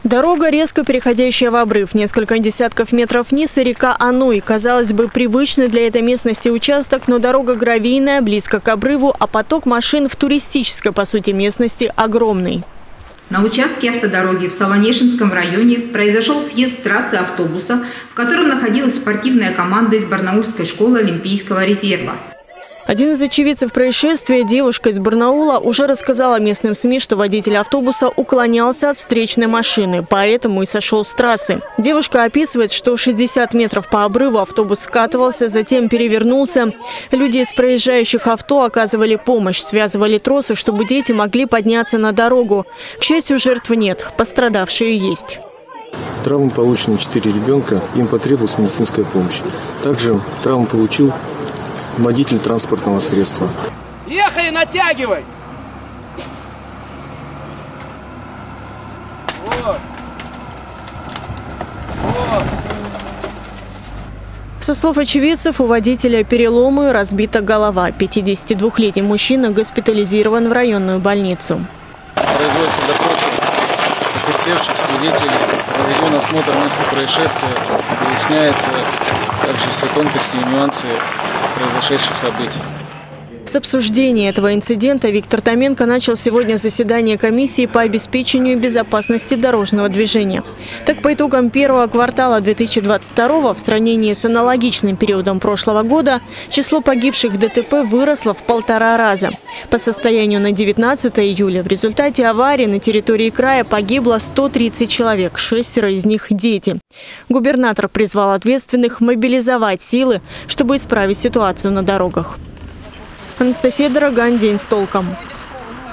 Дорога, резко переходящая в обрыв. Несколько десятков метров вниз и река Ануй. Казалось бы, привычный для этой местности участок, но дорога гравийная, близко к обрыву, а поток машин в туристической, по сути, местности огромный. На участке автодороги в Солонешинском районе произошел съезд с трассы автобуса, в котором находилась спортивная команда из Барнаульской школы Олимпийского резерва. Один из очевидцев происшествия, девушка из Барнаула, уже рассказала местным СМИ, что водитель автобуса уклонялся от встречной машины, поэтому и сошел с трассы. Девушка описывает, что 60 метров по обрыву автобус скатывался, затем перевернулся. Люди из проезжающих авто оказывали помощь, связывали тросы, чтобы дети могли подняться на дорогу. К счастью, жертв нет, пострадавшие есть. Травмы получены 4 ребенка, им потребовалась медицинская помощь. Также травму получил водитель транспортного средства. Ехай, натягивай! Вот. Вот. Со слов очевидцев, у водителя переломы, разбита голова. 52-летний мужчина госпитализирован в районную больницу. Производится допрос потерпевших свидетелей, проведен осмотр места происшествия, выясняется также все тонкости и нюансы произошедших событий. С обсуждения этого инцидента Виктор Томенко начал сегодня заседание комиссии по обеспечению безопасности дорожного движения. Так, по итогам первого квартала 2022 в сравнении с аналогичным периодом прошлого года число погибших в ДТП выросло в 1,5 раза. По состоянию на 19 июля в результате аварии на территории края погибло 130 человек, 6 из них – дети. Губернатор призвал ответственных мобилизовать силы, чтобы исправить ситуацию на дорогах. Анастасия Дорогань, день с толком.